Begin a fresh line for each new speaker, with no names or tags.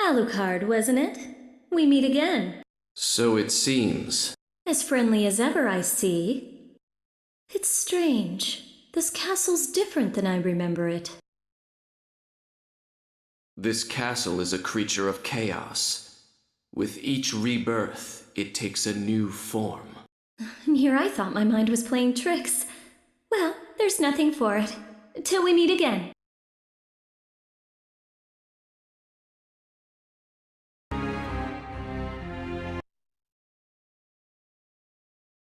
Alucard, wasn't it? We meet again.
So it seems.
As friendly as ever, I see. It's strange. This castle's different than I remember it.
This castle is a creature of chaos. With each rebirth, it takes a new form.
And here I thought my mind was playing tricks. Well, there's nothing for it. Till we meet again.